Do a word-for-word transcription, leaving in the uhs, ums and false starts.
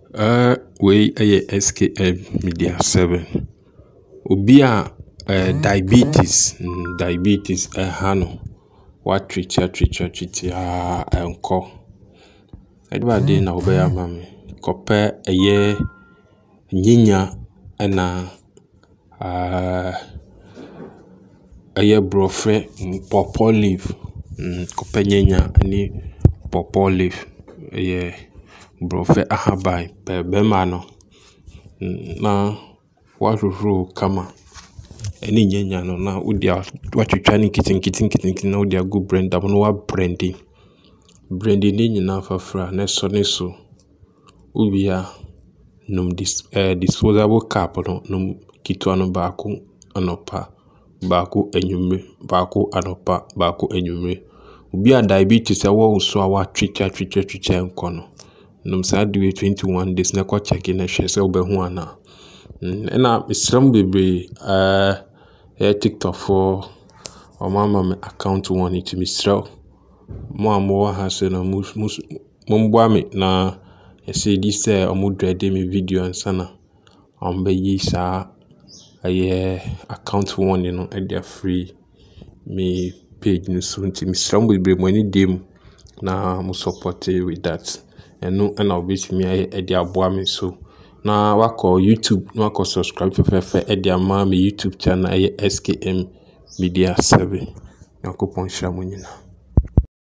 Uh, we a S K M Media seven. Obi a uh, diabetes, mm, diabetes eh hano. What treat ya treat ya treat ya enko. Edwa de na obeya mami. Kope eye nyinya na uh eye brofre pawpaw leaf. Mm, kope nyinya ni pawpaw leaf. Eye brofre ahabai pe bema no. Mm, na waruru kama eni nyenya no na udia watwitwa ni kitin kitin kitin kitin na udia go brand am no wa brandy brandy ni nyina fafra na so ne so ubia num dis eh, disposable cup no num kitwa no baako anopa baako enyume baako anopa baako enyume ubia diabetes e wo so a wa twitwa twitwa twitwa enko no num sa de twenty-one days na ko check na hwe se obehu ana. Mm, na Islam bebe uh eh TikTok for or mama me account one it misraw mo amo ha se no mus mus momboa me na e say this eh omo dread me video ansana on be yi sa aye account one you know e dey free me page no so nti misraw bebe mo ni dem na mo support with that eno na obetimi aye e dey aboa me so na wako YouTube na wako subscribe for for edi ama me YouTube channel S K M Media seven. Yakupon shamunyina.